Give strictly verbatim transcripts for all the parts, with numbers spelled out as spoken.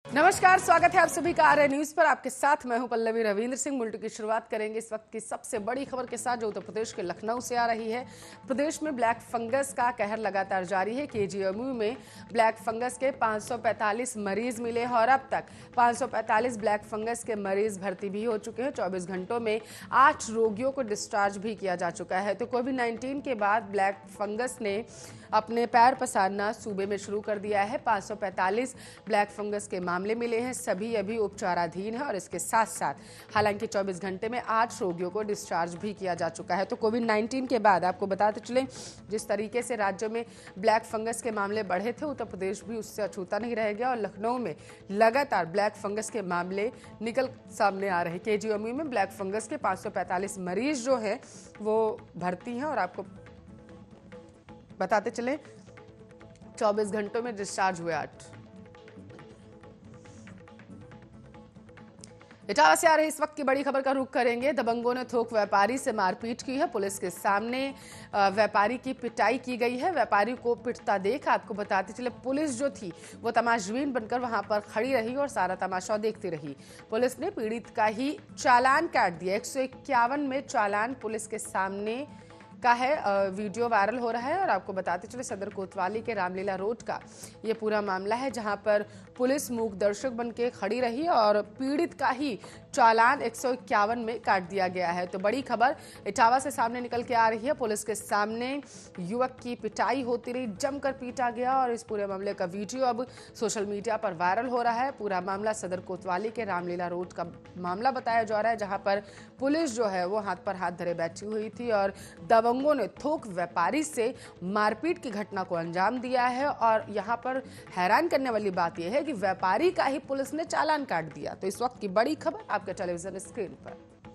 नमस्कार, स्वागत है आप सभी का आर्या न्यूज पर। आपके साथ मैं हूं पल्लवी रविंद्र सिंह। बुलेटिन की शुरुआत करेंगे इस वक्त की सबसे बड़ी खबर के साथ, जो उत्तर प्रदेश के लखनऊ से आ रही है। प्रदेश में ब्लैक फंगस का कहर लगातार जारी है। केजीएमयू में ब्लैक फंगस के पाँच सौ पैंतालीस मरीज मिले हैं और अब तक पाँच सौ पैंतालीस ब्लैक फंगस के मरीज भर्ती भी हो चुके हैं। चौबीस घंटों में आठ रोगियों को डिस्चार्ज भी किया जा चुका है। तो कोविड नाइन्टीन के बाद ब्लैक फंगस ने अपने पैर पसारना सूबे में शुरू कर दिया है। पाँच सौ पैंतालीस ब्लैक फंगस के मामले मिले हैं, सभी अभी उपचाराधीन है और इसके साथ साथ हालांकि चौबीस घंटे में आठ रोगियों को डिस्चार्ज भी किया जा चुका है। तो कोविड नाइन्टीन के बाद आपको बताते चलें, जिस तरीके से राज्य में ब्लैक फंगस के मामले बढ़े थे, उत्तर प्रदेश भी उससे अछूता नहीं रह गया और लखनऊ में लगातार ब्लैक फंगस के मामले निकल सामने आ रहे हैं। केजीएमयू में ब्लैक फंगस के पाँच सौ पैंतालीस मरीज जो है वो भर्ती हैं और आपको बताते चले चौबीस घंटों में डिस्चार्ज हुए आठ। इटावा से आ रही इस वक्त की बड़ी खबर का रुख करेंगे। दबंगों ने थोक व्यापारी से मारपीट की है। पुलिस के सामने व्यापारी की पिटाई की गई है। व्यापारी को पिटता देख आपको बताते चले पुलिस जो थी वो तमाशबीन बनकर वहां पर खड़ी रही और सारा तमाशा देखती रही। पुलिस ने पीड़ित का ही चालान काट दिया। एक सौ इक्यावन में चालान पुलिस के सामने का है। वीडियो वायरल हो रहा है और आपको बताते चले सदर कोतवाली के रामलीला रोड का ये पूरा मामला है, जहां पर पुलिस मूक दर्शक बन के खड़ी रही और पीड़ित का ही चालान एक सौ इक्यावन में काट दिया गया है। तो बड़ी खबर इटावा से सामने निकल के आ रही है। पुलिस के सामने युवक की पिटाई होती रही, जमकर पीटा गया और इस पूरे मामले का वीडियो अब सोशल मीडिया पर वायरल हो रहा है। पूरा मामला सदर कोतवाली के रामलीला रोड का मामला बताया जा रहा है, जहां पर पुलिस जो है वो हाथ पर हाथ धरे बैठी हुई थी और दबंगों ने थोक व्यापारी से मारपीट की घटना को अंजाम दिया है। और यहां पर हैरान करने वाली बात यह है कि व्यापारी का ही पुलिस ने चालान काट दिया। तो इस वक्त की बड़ी खबर आपके टेलीविजन स्क्रीन पर।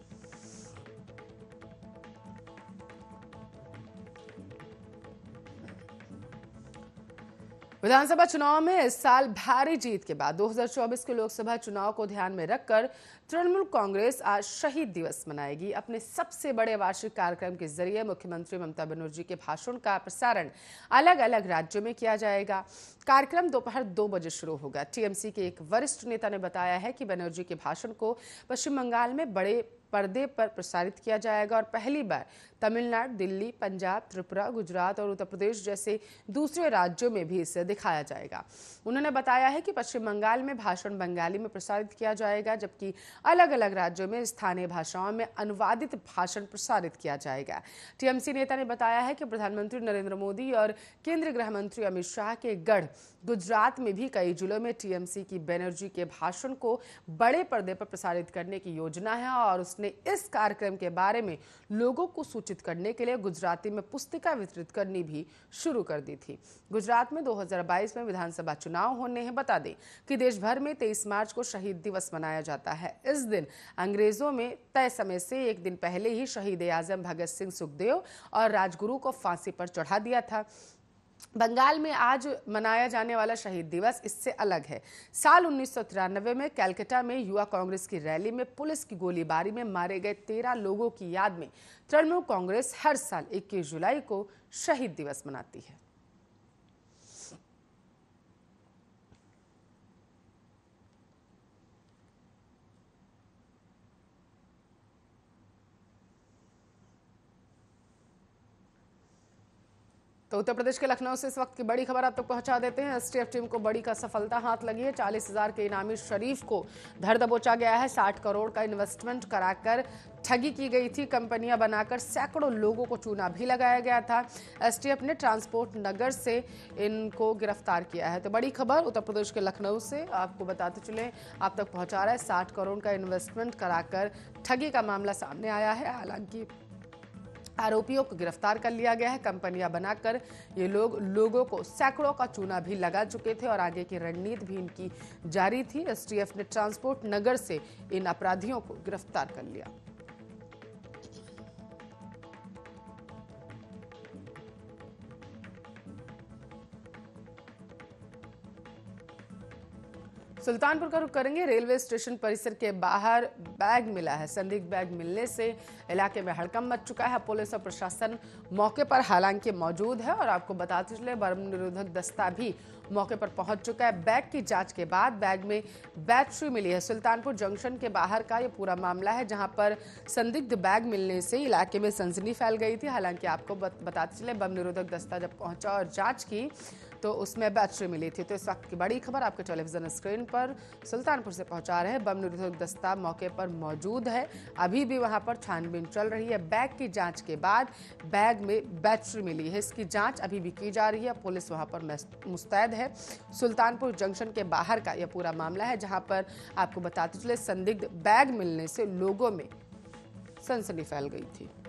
विधानसभा चुनाव में इस साल भारी जीत के बाद दो हज़ार चौबीस के लोकसभा चुनाव को ध्यान में रखकर तृणमूल कांग्रेस आज शहीद दिवस मनाएगी। अपने सबसे बड़े वार्षिक कार्यक्रम के जरिए मुख्यमंत्री ममता बनर्जी के भाषण का प्रसारण अलग अलग राज्यों में किया जाएगा। कार्यक्रम दोपहर दो बजे शुरू होगा। टीएमसी के एक वरिष्ठ नेता ने बताया है कि बनर्जी के भाषण को पश्चिम बंगाल में बड़े पर्दे पर प्रसारित किया जाएगा और पहली बार तमिलनाडु, दिल्ली, पंजाब, त्रिपुरा, गुजरात और उत्तर प्रदेश जैसे दूसरे राज्यों में भी इसे दिखाया जाएगा। उन्होंने बताया है कि पश्चिम बंगाल में भाषण बंगाली में प्रसारित किया जाएगा, जबकि अलग अलग राज्यों में स्थानीय भाषाओं में अनुवादित भाषण प्रसारित किया जाएगा। टीएमसी नेता ने बताया है कि प्रधानमंत्री नरेंद्र मोदी और केंद्रीय गृह मंत्री अमित शाह के गढ़ गुजरात में भी कई जिलों में टीएमसी की बनर्जी के भाषण को बड़े पर्दे पर प्रसारित करने की योजना है और उसने इस कार्यक्रम के बारे में लोगों को सूचित करने के लिए गुजराती में पुस्तिका वितरित करनी भी शुरू कर दी थी। गुजरात में दो हज़ार बाईस में विधानसभा चुनाव होने हैं। बता दें कि देश भर में तेईस मार्च को शहीद दिवस मनाया जाता है। इस दिन अंग्रेजों में तय समय से एक दिन पहले ही शहीद आजम भगत सिंह, सुखदेव और राजगुरु को फांसी पर चढ़ा दिया था। बंगाल में आज मनाया जाने वाला शहीद दिवस इससे अलग है। साल उन्नीस सौ तिरानवे में कलकत्ता में युवा कांग्रेस की रैली में पुलिस की गोलीबारी में मारे गए तेरह लोगों की याद में तृणमूल कांग्रेस हर साल इक्कीस जुलाई को शहीद दिवस मनाती है। तो उत्तर प्रदेश के लखनऊ से इस वक्त की बड़ी खबर आप तक पहुंचा देते हैं। एसटीएफ टीम को बड़ी का सफलता हाथ लगी है। चालीस हजार के इनामी शरीफ को धर दबोचा गया है। साठ करोड़ का इन्वेस्टमेंट कराकर ठगी की गई थी। कंपनियां बनाकर सैकड़ों लोगों को चूना भी लगाया गया था। एसटीएफ ने ट्रांसपोर्ट नगर से इनको गिरफ्तार किया है। तो बड़ी खबर उत्तर प्रदेश के लखनऊ से आपको बताते चले आप तक पहुंचा रहा है। साठ करोड़ का इन्वेस्टमेंट कराकर ठगी का मामला सामने आया है। हालांकि आरोपियों को गिरफ्तार कर लिया गया है। कंपनियां बनाकर ये लोग लोगों को सैकड़ों का चूना भी लगा चुके थे और आगे की रणनीति भी इनकी जारी थी। एसटीएफ ने ट्रांसपोर्ट नगर से इन अपराधियों को गिरफ्तार कर लिया। सुल्तानपुर का रुख करेंगे। रेलवे स्टेशन परिसर के बाहर बैग मिला है। संदिग्ध बैग मिलने से इलाके में हड़कंप मच चुका है। पुलिस और प्रशासन मौके पर हालांकि मौजूद है और आपको बताते चले बर्म निरोधक दस्ता भी मौके पर पहुंच चुका है। बैग की जांच के बाद बैग में बैटरी मिली है। सुल्तानपुर जंक्शन के बाहर का ये पूरा मामला है, जहां पर संदिग्ध बैग मिलने से इलाके में सनसनी फैल गई थी। हालांकि आपको बताते चले बम निरोधक दस्ता जब पहुंचा और जांच की तो उसमें बैटरी मिली थी। तो इस वक्त की बड़ी खबर आपके टेलीविजन स्क्रीन पर सुल्तानपुर से पहुंचा रहे हैं। बम निरोधक दस्ता मौके पर मौजूद है, अभी भी वहां पर छानबीन चल रही है। बैग की जांच के बाद बैग में बैटरी मिली है, इसकी जांच अभी भी की जा रही है। पुलिस वहां पर मुस्तैद है। सुल्तानपुर जंक्शन के बाहर का यह पूरा मामला है, जहां पर आपको बताते चले संदिग्ध बैग मिलने से लोगों में सनसनी फैल गई थी।